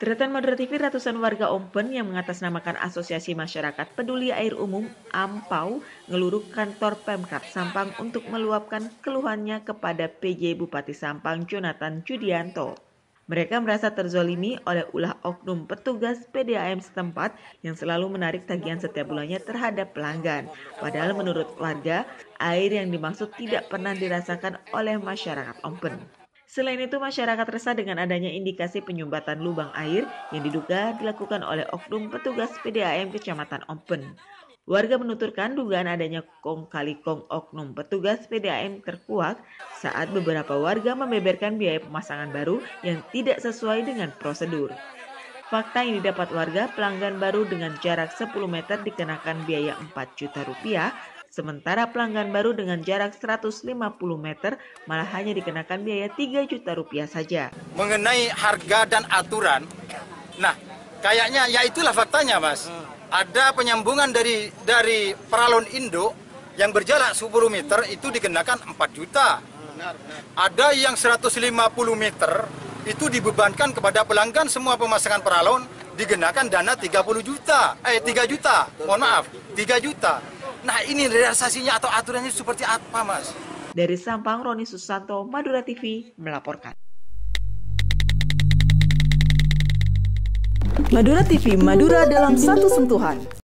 Deretan Madura TV, ratusan warga Ompen yang mengatasnamakan Asosiasi Masyarakat Peduli Air Umum (AMPAU) ngeluruk kantor Pemkab Sampang untuk meluapkan keluhannya kepada PJ Bupati Sampang Jonathan Judianto. Mereka merasa terzolimi oleh ulah oknum petugas PDAM setempat yang selalu menarik tagihan setiap bulannya terhadap pelanggan. Padahal menurut warga, air yang dimaksud tidak pernah dirasakan oleh masyarakat Ompen. Selain itu, masyarakat resah dengan adanya indikasi penyumbatan lubang air yang diduga dilakukan oleh oknum petugas PDAM Kecamatan Ompen. Warga menuturkan dugaan adanya kong kali kong oknum petugas PDAM terkuak saat beberapa warga membeberkan biaya pemasangan baru yang tidak sesuai dengan prosedur. Fakta yang didapat warga, pelanggan baru dengan jarak 10 meter dikenakan biaya 4 juta rupiah, sementara pelanggan baru dengan jarak 150 meter malah hanya dikenakan biaya 3 juta rupiah saja. Mengenai harga dan aturan, nah kayaknya ya itulah faktanya, Mas. Ada penyambungan dari peralon induk yang berjarak 10 meter itu dikenakan 4 juta. Ada yang 150 meter itu dibebankan kepada pelanggan semua pemasangan peralon dikenakan dana 3 juta. Mohon maaf, 3 juta. Nah, ini realisasinya atau aturannya seperti apa, Mas? Dari Sampang, Roni Susanto, Madura TV melaporkan. Madura TV, Madura dalam satu sentuhan.